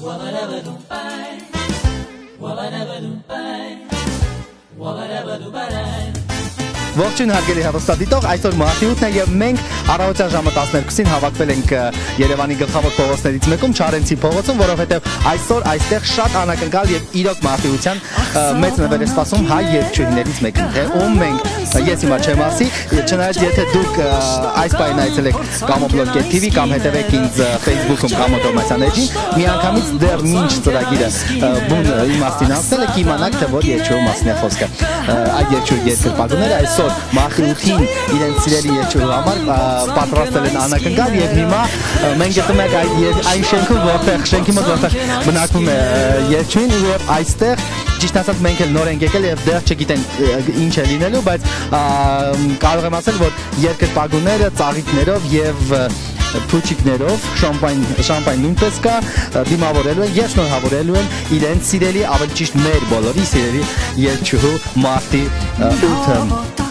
Ողջույն հարգելի հեռուստադիտող, այսօր մարտի 8-ն է եւ մենք առավոտյան ժամը 12-ին հավաքվել ենք Երևանի գլխավոր փողոցներից մեկում, Չարենցի փողոցում, որովհետեւ այսօր այստեղ շատ անակնկալ եւ իրոք մարտիության մեծ նվեր է սպասում հայ երգչուհիներից մեկին, թե ում մենք ես հիմա չեմ ասի, չնայած եթե դուք այս պահին այցելեք Kamoblog.tv կամ հետևեք ինձ Facebook-ում Kamo Դոմասյան էջին, միանգամից դեռ մինչ ծրագիրը բուն իմաստին անցնել եք իմանաք թե որ երգչուհու մասին է խոսքը։ Այդ երգչուհի երկրպագուները այսօր մարտի 8-ին իրենց սիրելի երգչուհու համար պատրաստել են անակնկալ եւ հիմա մենք գտնում ենք այն շենքում, որտեղ շենքի մոտ որտեղ բնակվում է երգչուհին եւ այստեղ ճիշտ ասած մենք էլ նոր ենք եկել եւ դեռ չգիտենք ինչ է լինելու, բայց կարող եմ ասել, որ երկրպագուները ծաղիկներով եւ փուչիկներով շամպայն նույնպես կա դիմավորելու են եւ շնորհավորելու են իրենց սիրելի, ավելի ճիշտ մեր բոլորի սիրելի երգչուհու մարտի 8-ը